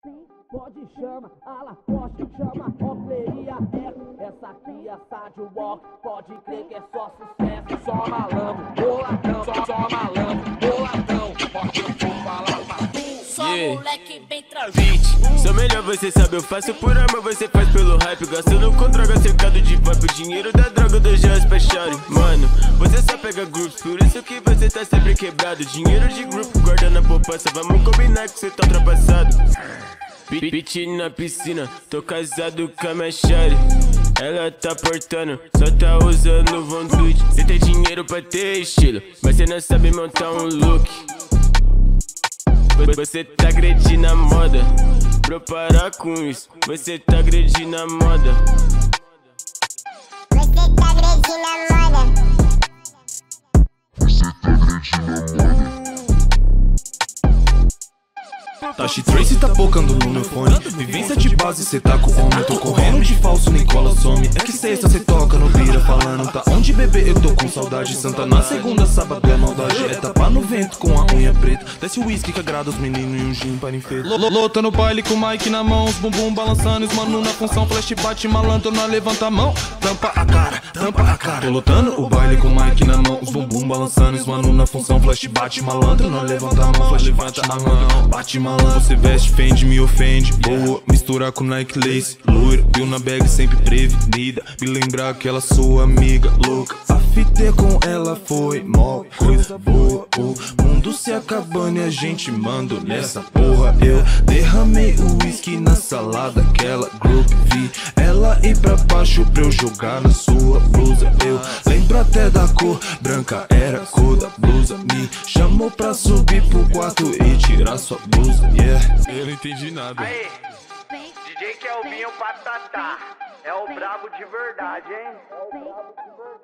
Pode chama, Alacoste, chama, Opleria, essa aqui é Sadio Walk, pode crer que é só sucesso. Só malandro, boladão, só malandro, boladão, pode falar papinho. Só moleque bem transite. Sou melhor, você sabe, eu faço por amor, você faz pelo hype. Gastando com droga, cercado de vibe. O dinheiro da droga do Jazz pra shawty. Mano, você só pega grupos, por isso que você tá sempre quebrado. Dinheiro de grupo, guarda na poupança. Vamos combinar que você tá ultrapassado. Pitch na piscina, tô casado com a minha shawty. Ela tá portando, só tá usando Von Dutch. Cê tem dinheiro pra ter estilo, mas cê não sabe montar um look. Você tá agredindo a moda, pra parar com isso, você tá agredindo a moda. Você tá agredindo a moda. Você tá agredindo a moda. Tashi Trace tá focando no meu fone. Vivência de base, cê tá com fome. Tô correndo de falso, nem cola some. É que sexta cê toca no pira falando. Tá onde bebê, eu tô com saudade. Santa na segunda, sábado é maldade. É tapar no vento com a unha preta. Desce o whisky que agrada os meninos e um gin para enfeite. Lota no baile com o mic na mão, os bumbum balançando, os mano na função. Flash bate malandro, não levanta a mão. Tampa a cara, tampa a cara. Tô lotando o baile com o mic na mão, os bumbum balançando, os mano na função. Flash bate malandro, não levanta a mão. Flash bate a mão, bate malandro. Você veste, fende, me ofende. Boa, misturar com Nike Lace. Loira, viu na bag sempre prevenida. Me lembrar que ela sua amiga louca. A fita com ela foi mó coisa boa. O mundo se acabando e a gente manda nessa porra. Eu derramei o whisky na salada, aquela group. Vi ela ir pra baixo pra eu jogar na sua blusa. Eu lembro até da cor, branca era a cor da blusa. Me chamou pra subir pro quarto e tirar sua blusa. Eu não entendi nada. Aí, DJ Kelvinho Patatá, é o brabo de verdade, hein?